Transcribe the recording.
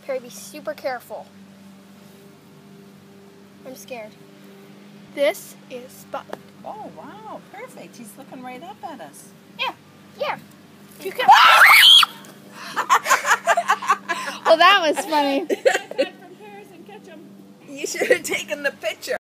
Harry, be super careful. I'm scared. This is Spotlight. Oh, wow. Perfect. He's looking right up at us. Yeah. You can. Well, that was funny. You should have taken the picture.